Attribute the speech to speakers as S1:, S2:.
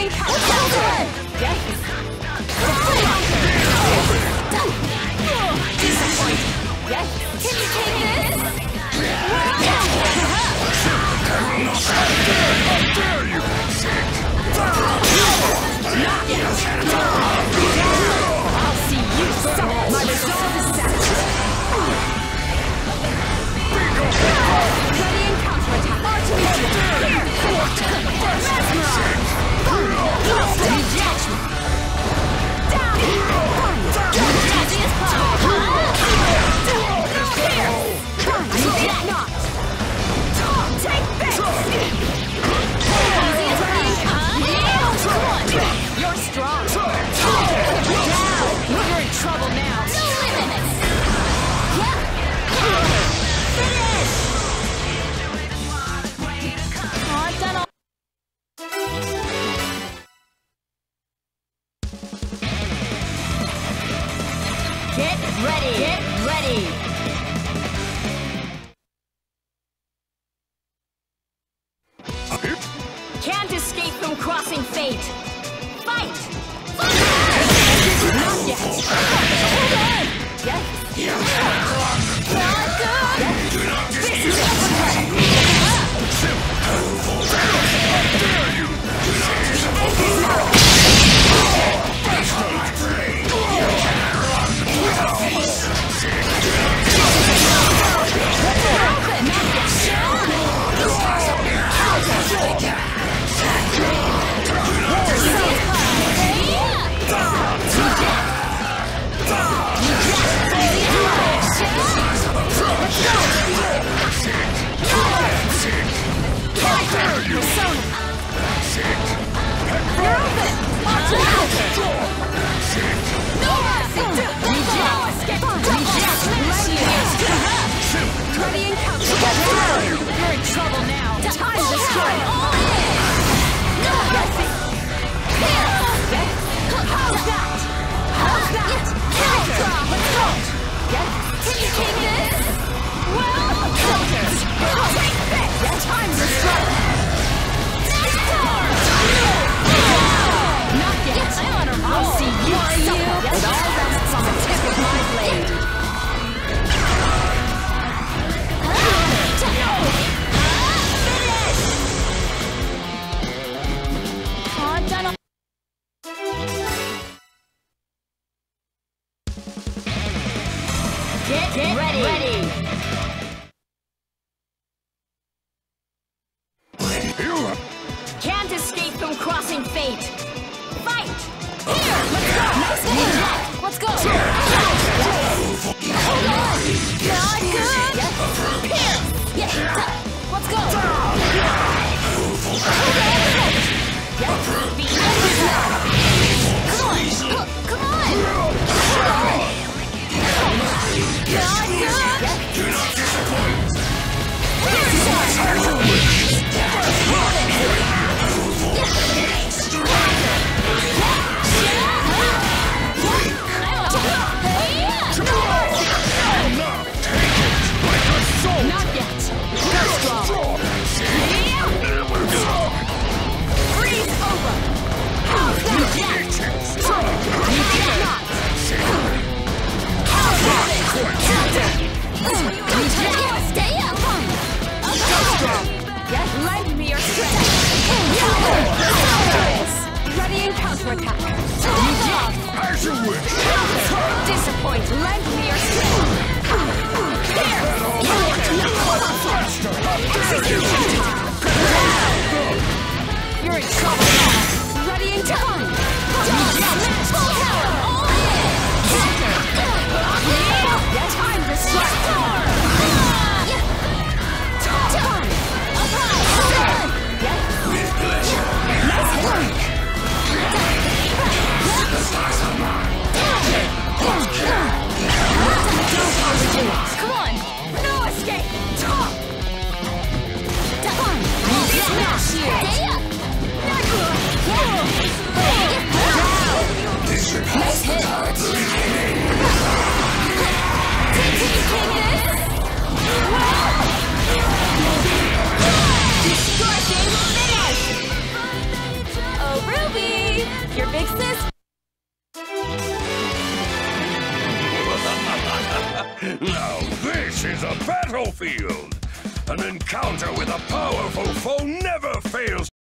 S1: Ready and counter! Yes! Disappoint! Yes! Can you take this?
S2: How dare you!
S1: I'll see you suffer! My resolve is set! Ready and counterattack! Archery! Mesmerize! Detachment! Down! Easy as possible! Here! Not! Take this! Easy as possible! You're strong! Down! You're in trouble now! No limits! Finish! I've done all. Get ready! Get ready! Can't escape from crossing fate! Fight! Not yet! Hold on! Yes! Not good! This is Ready and count. You're in trouble now. Time to strike. How's that? How's that? Let's go. Can you take this? Well, take this. Time to strike. Not yet. I'll see you suffer. It all rests on the tip of my blade. Get ready! Can't escape from crossing fate! Fight! Here! Let's go! Let's go! Hold on! Not good! Here! Let's go! Come on! Not good!
S2: Do not disappoint!
S1: Not yet! Go strong! Freeze over! How's that? Stay up! Go strong! Lend me your strength! Ready and counterattack!
S2: As you wish!
S1: Disappoint! Lend me your strength! You're in trouble now! Ready and time! Full power! All in! Time to strike!
S2: With pleasure!
S1: Nice work!
S2: The stars are mine!
S1: Come on! No escape! Top! Smash you! Stay up!
S2: This repulse the tides of
S1: Take this!
S2: is a battlefield. An encounter with a powerful foe never fails